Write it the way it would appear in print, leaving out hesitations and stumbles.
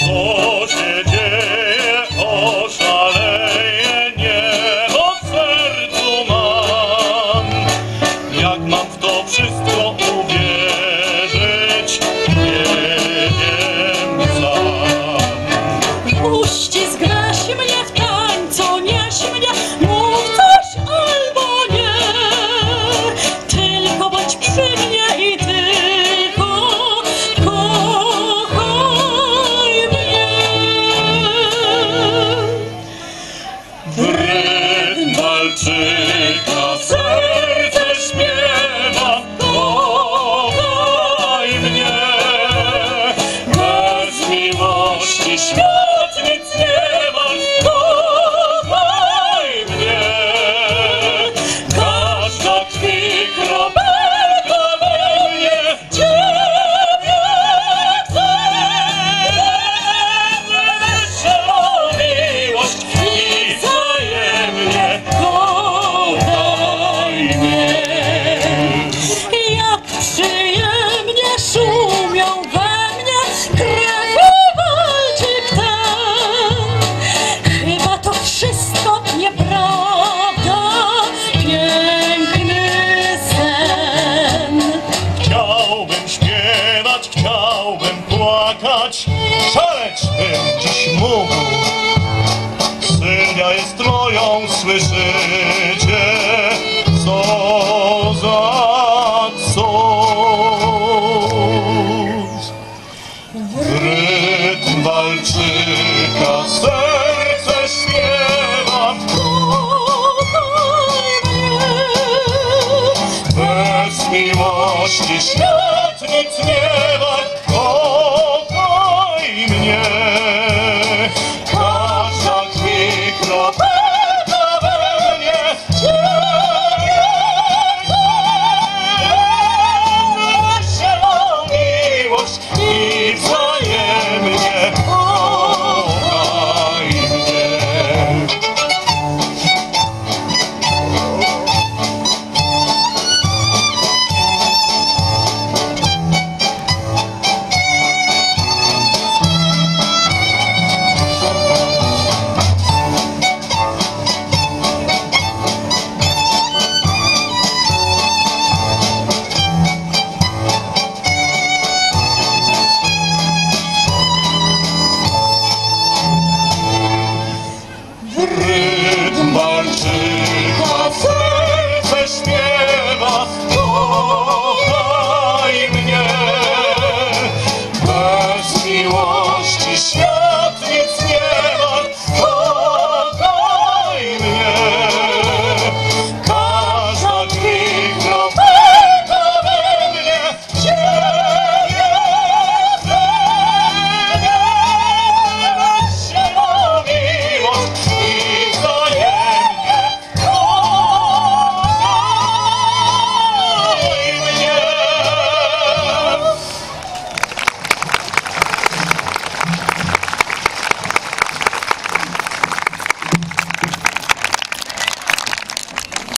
Co się dzieje, oszaleję, niebo w sercu mam. Jak mam w to wszystko uwierzyć, nie wiem sam. Uścisk weź mnie w tańcu, nieś mnie, mów coś albo nie. Tylko bądź przy mnie i tylko kochaj mnie. W rytm walczyka serce śpiewa, kochaj mnie. Bez miłości świat nic nie wart, kochaj mnie. Każda krwi kropelka we mnie Ciebie chce. Weselą miłość i wzajemnie kochaj mnie. Jak przyjemnie szumią we mnie krew i walczyk ten. Chyba to wszystko nieprawda, piękny sen. Chciałbym śpiewać, chciałbym płakać, szaleć bym dziś mógł. Sylwia jest moją, słyszycie? Co za cud. W rytm walczyka serce śpiewa, Kochaj mnie. bez miłości świat nic nie wart, kochaj mnie. Każda krwi kropelka we mnie Ciebie chce. Weselą miłość i wzajemnie